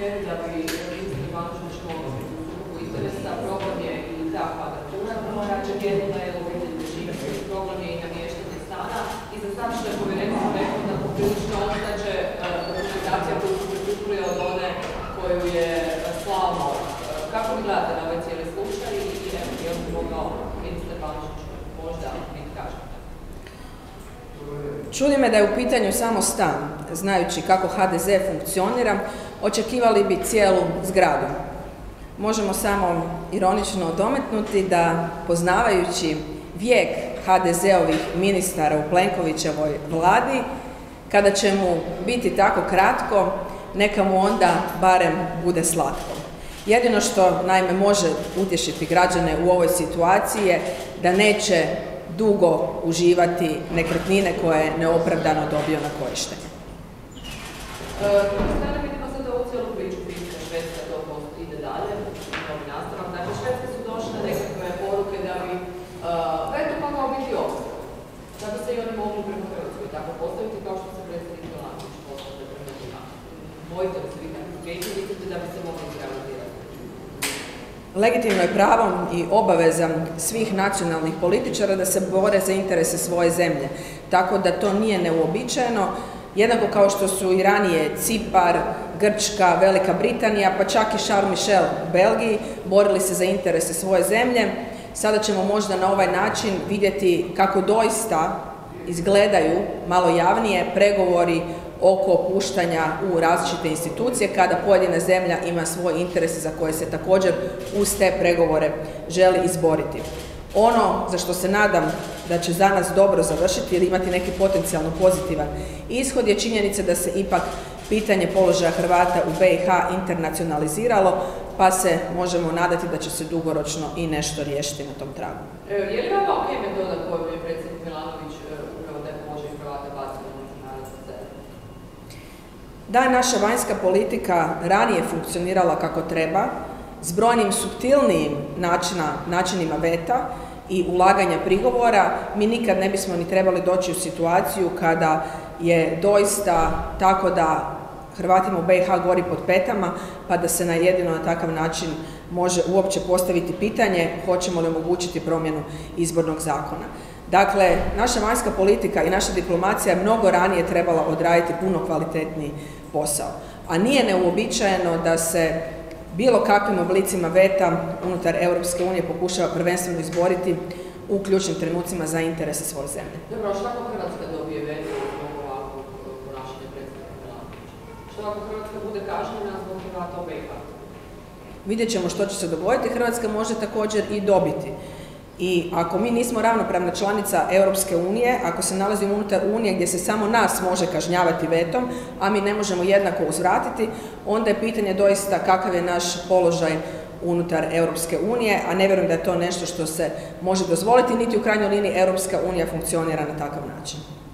meni da bi ministar Banožić mogao biti u sukobu interesa. Problem je i ta kvadratura broja, jedina je obitelj većina, problem je i namještanje stana. I za sad što je povjerenstvo rekao da poprilično ostaće dokumentacija koju su prikupili od one koju je slao MORH. Kako vi gledate na ovaj cijeli slučaj i je li bi mogao ministar Banožić možda biti kažnjen? Čudi me da je u pitanju samo stan. Znajući kako HDZ funkcionira, očekivali bi cijelu zgradu. Možemo samo ironično dometnuti da, poznavajući vijek HDZ-ovih ministara u Plenkovićevoj vladi, kada će mu biti tako kratko, neka mu onda barem bude slatko. Jedino što naime može utješiti građane u ovoj situaciji je da neće dugo uživati nekretnine koje je neopravdano dobio na korištenje. Sada vidimo sada ovu cijelu priču Finska, Švedska, to ide dalje, novi nastavak. Dakle, Švedske su došle nekakve poruke da bi veto mogao biti ovdje. Da bi se i oni mogli prema Hrvatskoj tako postaviti kao što se predsjednik Milanović postavlja prema njima. Bojite li se vi kakvu prijeću, mislite da bi se mogli izrealizirati? Legitimno je pravo i obaveza svih nacionalnih političara da se bore za interese svoje zemlje, tako da to nije neuobičajeno, jednako kao što su i ranije Cipar, Grčka, Velika Britanija, pa čak i Charles Michel u Belgiji borili se za interese svoje zemlje. Sada ćemo možda na ovaj način vidjeti kako doista izgledaju malo javnije pregovori oko puštanja u različite institucije kada pojedina zemlja ima svoje interese za koje se također uz te pregovore želi izboriti. Ono za što se nadam da će za nas dobro završiti ili imati neki potencijalno pozitivan ishod je činjenica da se ipak pitanje položaja Hrvata u BiH internacionaliziralo, pa se možemo nadati da će se dugoročno i nešto riješiti na tom tragu. Je li vama ok metoda koju je predsjednik Milanović upravo da je položaj Hrvata bacio na međunarodnu scenu? Da je naša vanjska politika ranije funkcionirala kako treba, s brojnim suptilnijim načinima veta i ulaganja prigovora, mi nikad ne bismo ni trebali doći u situaciju kada je doista tako da Hrvatima u BiH gori pod petama, pa da se jedino na takav način može uopće postaviti pitanje hoćemo li omogućiti promjenu izbornog zakona. Dakle, naša vanjska politika i naša diplomacija je mnogo ranije trebala odraditi puno kvalitetniji posao. A nije neuobičajeno da se bilo kakvim oblicima veta unutar Europske unije pokušava prvenstveno izboriti u ključnim trenucima za interese svoje zemlje. Dobro, što ako Hrvatska dobije veto zbog ovakvog ponašanja predsjednika Milanovića? Što ako Hrvatska bude kažnjena zbog Hrvata u BiH? Vidjet ćemo što će se dogoditi. Hrvatska može također i dobiti. I ako mi nismo ravnopravna članica Europske unije, ako se nalazimo unutar Unije gdje se samo nas može kažnjavati vetom, a mi ne možemo jednako uzvratiti, onda je pitanje doista kakav je naš položaj unutar Europske unije, a ne vjerujem da je to nešto što se može dozvoliti, niti u krajnjoj liniji Europska unija funkcionira na takav način.